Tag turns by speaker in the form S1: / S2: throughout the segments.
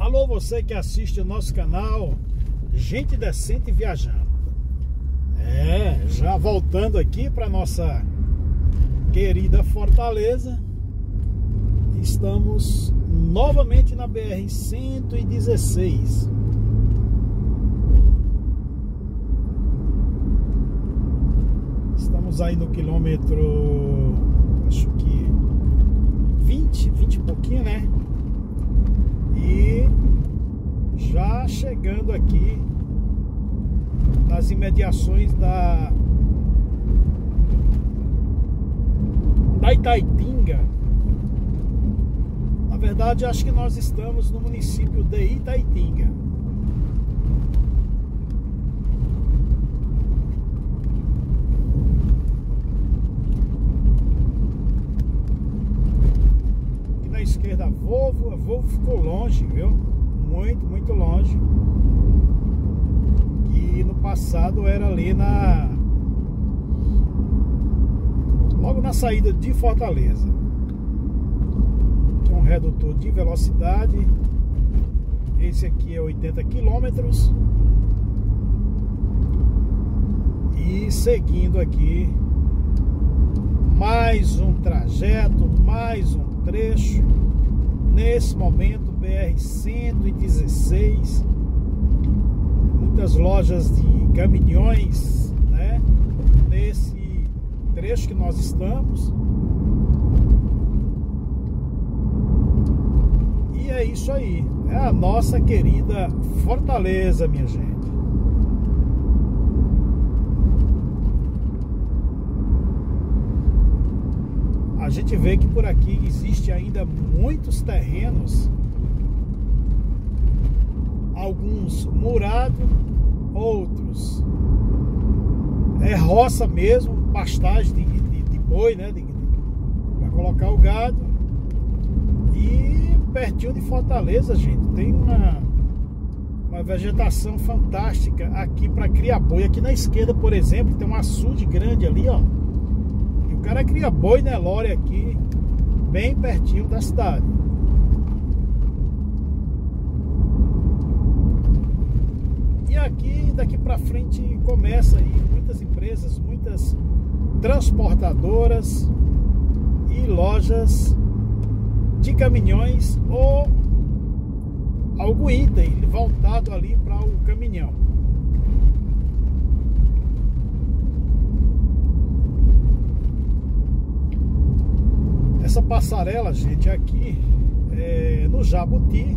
S1: Alô, você que assiste o nosso canal Gente Decente Viajando. Já voltando aqui para nossa querida Fortaleza. Estamos novamente na BR-116. Estamos aí no quilômetro, acho que 20 e pouquinho, né? E já chegando aqui nas imediações da Itaitinga. Na verdade, acho que nós estamos no município de Itaitinga. Aqui na esquerda a Volvo ficou longe, viu? Muito longe. E no passado era ali logo na saída de Fortaleza. Tem um redutor de velocidade. Esse aqui é 80 km. E seguindo aqui mais um trajeto, mais um trecho. Nesse momento BR-116, muitas lojas de caminhões, né? Nesse trecho que nós estamos. E é isso aí, é a nossa querida Fortaleza, minha gente. A gente vê que por aqui existe ainda muitos terrenos, alguns murados, outros é roça mesmo, pastagem de boi, né? Para colocar o gado. E pertinho de Fortaleza, gente, tem uma vegetação fantástica aqui para criar boi. Aqui na esquerda, por exemplo, tem um açude grande ali, ó. O cara cria boi Nelore aqui, bem pertinho da cidade. E aqui, daqui pra frente, começa aí muitas empresas, muitas transportadoras e lojas de caminhões ou algum item voltado ali para o caminhão. Essa passarela, gente, aqui é no Jabuti.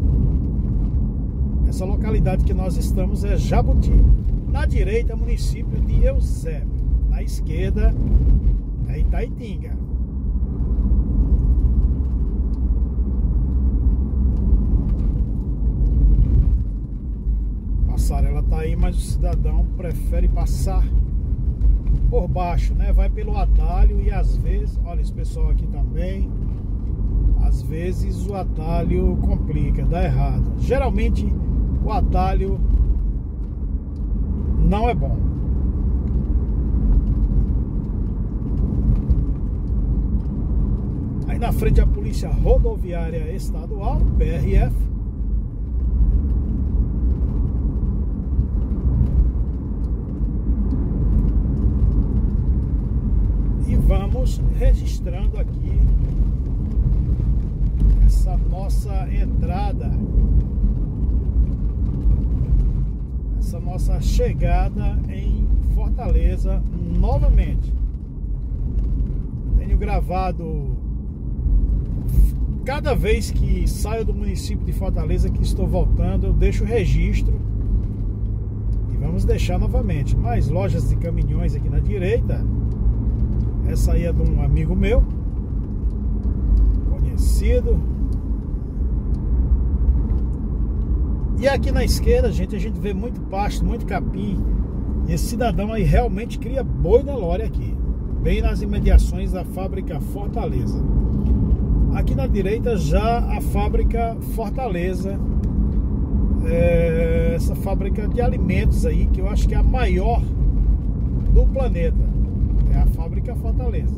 S1: Essa localidade que nós estamos é Jabuti. Na direita, município de Eusébio. Na esquerda é Itaitinga. A passarela tá aí, mas o cidadão prefere passar por baixo, né? Vai pelo atalho e às vezes, olha esse pessoal aqui também, às vezes o atalho complica, dá errado. Geralmente o atalho não é bom. Aí na frente a Polícia Rodoviária Estadual, PRF. Vamos registrando aqui essa nossa entrada, essa nossa chegada em Fortaleza novamente. Tenho gravado cada vez que saio do município de Fortaleza, que estou voltando, eu deixo o registro e vamos deixar novamente. Mais lojas de caminhões aqui na direita. Essa aí é de um amigo meu, conhecido. E aqui na esquerda, gente, a gente vê muito pasto, muito capim. E esse cidadão aí realmente cria boi Nelore aqui, bem nas imediações da fábrica Fortaleza. Aqui na direita já a fábrica Fortaleza, essa fábrica de alimentos aí, que eu acho que é a maior do planeta. É a fábrica Fortaleza.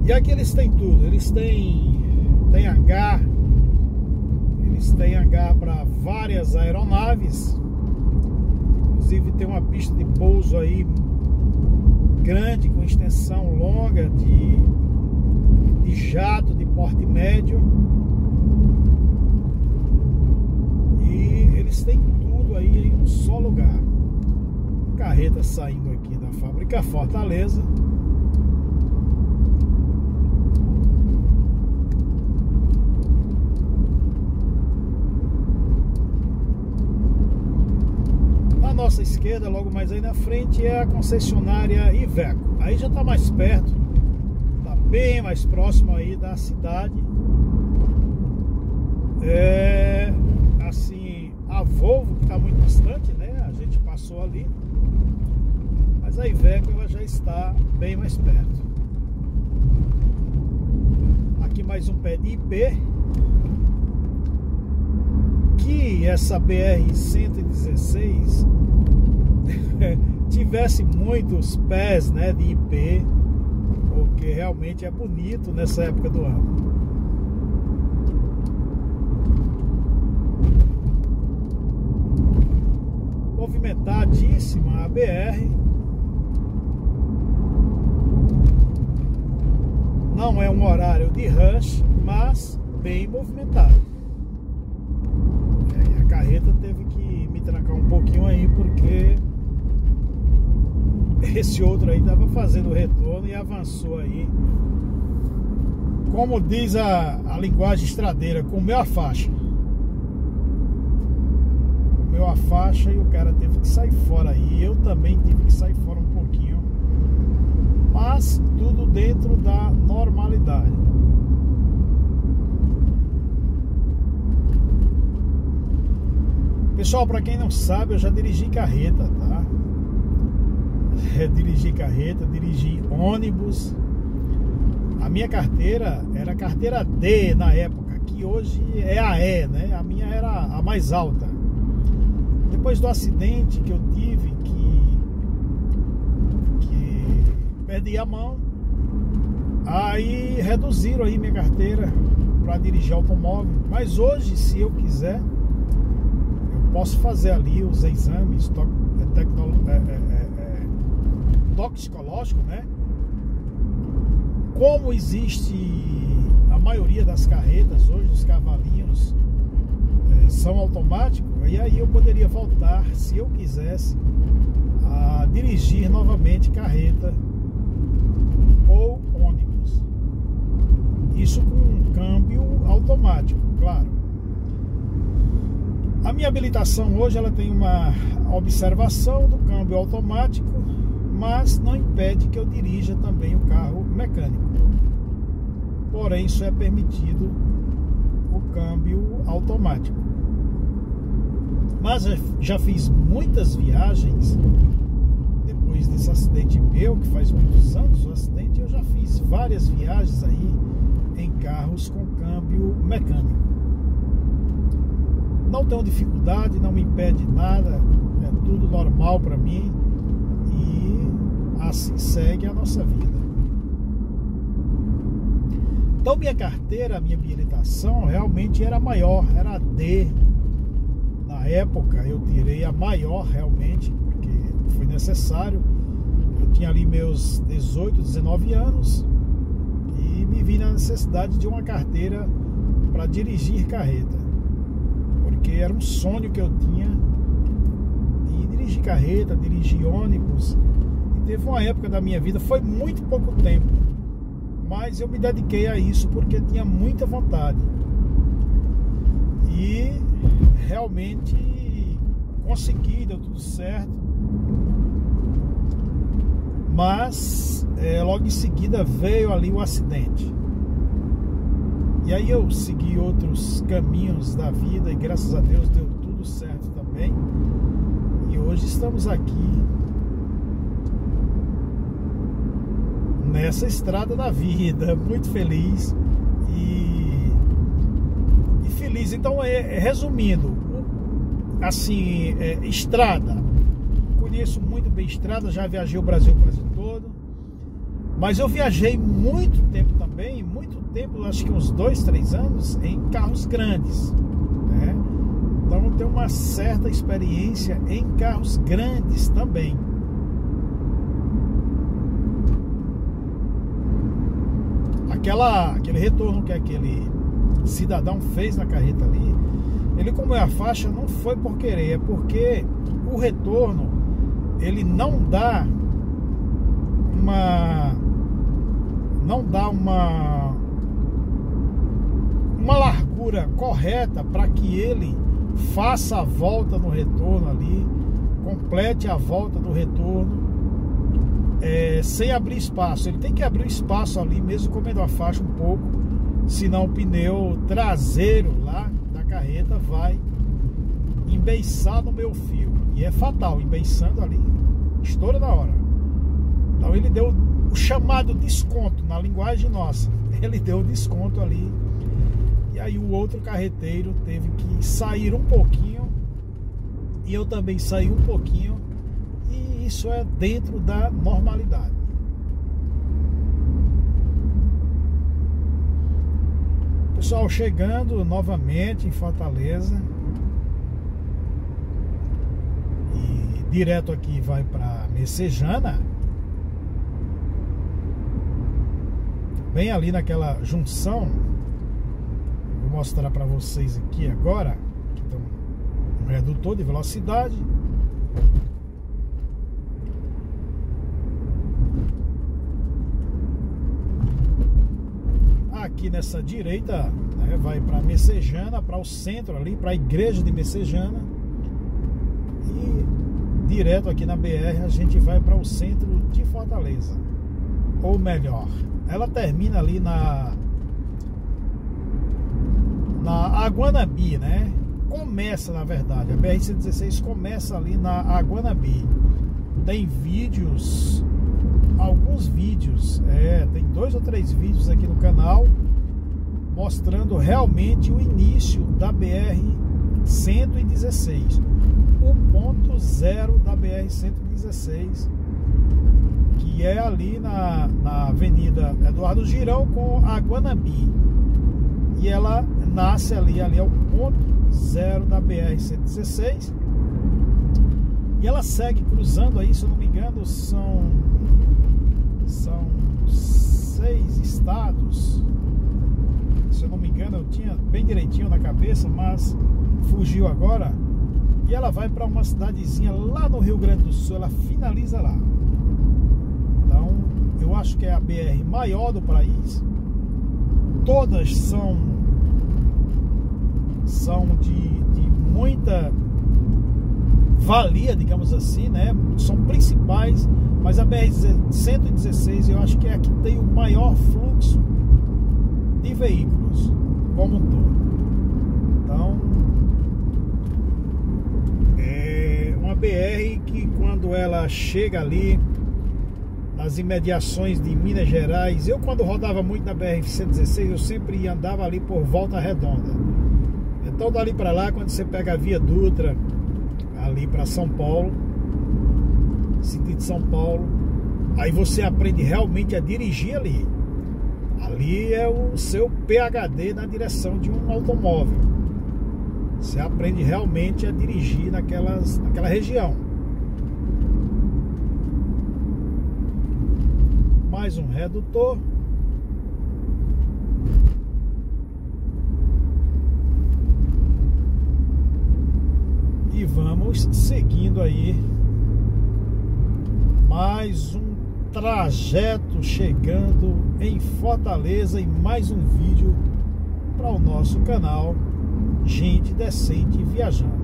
S1: E aqui eles têm tudo, eles têm hangar, eles têm hangar para várias aeronaves, inclusive tem uma pista de pouso aí grande, com extensão longa de jato de porte médio, e eles têm tudo aí em um só lugar. Carreta saindo aqui da fábrica Fortaleza. Na nossa esquerda, logo mais aí na frente, é a concessionária Iveco. Aí já está mais perto, está bem mais próximo aí da cidade. Assim, a Volvo, que está muito distante, né? A gente passou ali. Mas a Iveco, ela já está bem mais perto. Aqui mais um pé de IP. Que essa BR-116 tivesse muitos pés, né, de IP, porque realmente é bonito nessa época do ano. Movimentadíssima a BR. Não é um horário de rush, mas bem movimentado. A carreta teve que me trancar um pouquinho aí, porque esse outro aí estava fazendo o retorno e avançou aí, como diz a linguagem estradeira, comeu a faixa. Comeu a faixa e o cara teve que sair fora aí. Eu também tive que sair fora um pouquinho, mas tudo dentro da normalidade. Pessoal, para quem não sabe, eu já dirigi carreta, tá? Dirigi carreta, dirigi ônibus. A minha carteira era carteira D na época, que hoje é a E, né? A minha era a mais alta. Depois do acidente que eu tive, que perdi a mão, aí reduziram aí minha carteira para dirigir automóvel. Mas hoje, se eu quiser, posso fazer ali os exames toxicológicos, né? Como existe a maioria das carretas hoje, os cavalinhos são automáticos, e aí eu poderia voltar, se eu quisesse, a dirigir novamente carreta ou ônibus. Isso com um câmbio automático, claro. A minha habilitação hoje, ela tem uma observação do câmbio automático, mas não impede que eu dirija também o carro mecânico. Porém, isso é permitido, o câmbio automático. Mas já fiz muitas viagens depois desse acidente meu, que faz muitos anos o acidente. Eu já fiz várias viagens aí em carros com câmbio mecânico. Não tenho dificuldade, não me impede nada, é tudo normal para mim, e assim segue a nossa vida. Então minha carteira, minha habilitação realmente era maior, era a D. Na época eu tirei a maior realmente, porque foi necessário. Eu tinha ali meus 18, 19 anos e me vi na necessidade de uma carteira para dirigir carreta. Porque era um sonho que eu tinha de dirigir carreta, dirigir ônibus. E teve uma época da minha vida, foi muito pouco tempo, mas eu me dediquei a isso porque tinha muita vontade. E realmente consegui, deu tudo certo. Mas logo em seguida veio ali o acidente. E aí eu segui outros caminhos da vida e graças a Deus deu tudo certo também. E hoje estamos aqui nessa estrada da vida, muito feliz e feliz. Então, resumindo, assim, estrada. Conheço muito bem estrada, já viajei o Brasil quase todo. Mas eu viajei muito tempo também, muito tempo, acho que uns 2, 3 anos, em carros grandes, né? Então eu tenho uma certa experiência em carros grandes também. Aquele retorno que aquele cidadão fez na carreta ali, ele comeu a faixa não foi por querer, é porque o retorno, ele não dá uma largura correta para que ele faça a volta no retorno ali, complete a volta do retorno, sem abrir espaço. Ele tem que abrir espaço ali, mesmo comendo a faixa um pouco, senão o pneu traseiro lá da carreta vai embeiçar no meu fio, e é fatal, embeiçando ali, estoura na hora. Então ele deu o chamado desconto, na linguagem nossa, ele deu o desconto ali, e aí o outro carreteiro teve que sair um pouquinho, e eu também saí um pouquinho, e isso é dentro da normalidade. Pessoal, chegando novamente em Fortaleza, e direto aqui vai para Messejana, bem ali naquela junção. Vou mostrar para vocês aqui agora, que tem um redutor de velocidade. Aqui nessa direita, né, vai para Messejana, para o centro ali, para a igreja de Messejana. E direto aqui na BR a gente vai para o centro de Fortaleza. Ou melhor, ela termina ali na Aguanabi, né? Começa, na verdade, a BR-116 começa ali na Aguanabi. Tem vídeos, alguns vídeos, tem 2 ou 3 vídeos aqui no canal mostrando realmente o início da BR-116, o ponto zero da BR-116, que é ali na Avenida Eduardo Girão com a Guanabi, e ela nasce ali é o ponto zero da BR-116, e ela segue cruzando aí, se eu não me engano, são 6 estados, se eu não me engano, eu tinha bem direitinho na cabeça, mas fugiu agora, e ela vai para uma cidadezinha lá no Rio Grande do Sul, ela finaliza lá. Então, eu acho que é a BR maior do país. Todas são de muita valia, digamos assim, né? São principais, mas a BR-116 eu acho que é a que tem o maior fluxo de veículos como um todo. Então, é uma BR que, quando ela chega ali nas imediações de Minas Gerais, eu, quando rodava muito na BR-116, eu sempre andava ali por Volta Redonda. Então dali para lá, quando você pega a Via Dutra ali para São Paulo, sentido São Paulo, aí você aprende realmente a dirigir ali. Ali é o seu PhD na direção de um automóvel. Você aprende realmente a dirigir naquela região. Mais um redutor. E vamos seguindo aí. Mais um trajeto chegando em Fortaleza, e mais um vídeo para o nosso canal Gente Decente Viajando.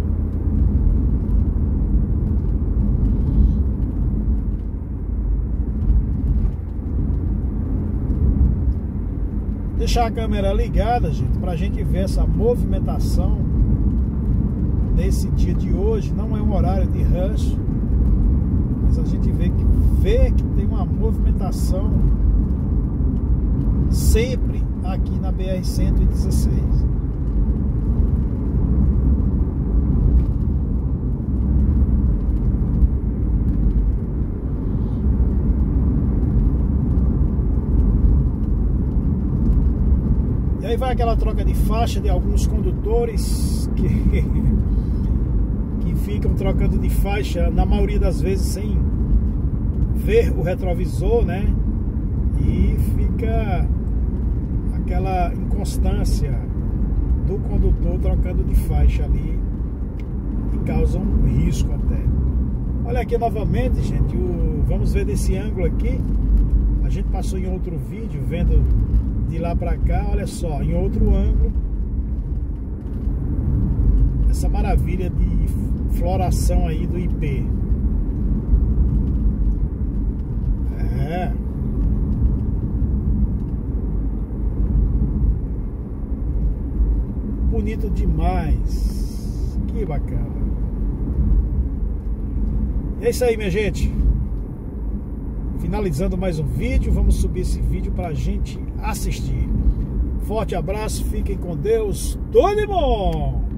S1: Deixar a câmera ligada, gente, para a gente ver essa movimentação nesse dia de hoje. Não é um horário de rush, mas a gente vê que tem uma movimentação sempre aqui na BR-116. Aí vai aquela troca de faixa de alguns condutores que ficam trocando de faixa, na maioria das vezes sem ver o retrovisor, né? E fica aquela inconstância do condutor trocando de faixa ali e causa um risco até. Olha aqui novamente, gente, vamos ver desse ângulo aqui. A gente passou em outro vídeo vendo de lá pra cá, olha só, em outro ângulo, essa maravilha de floração aí do IP. É. Bonito demais. Que bacana. E é isso aí, minha gente. Finalizando mais um vídeo. Vamos subir esse vídeo pra gente assistir. Forte abraço, fiquem com Deus. Tudo de bom!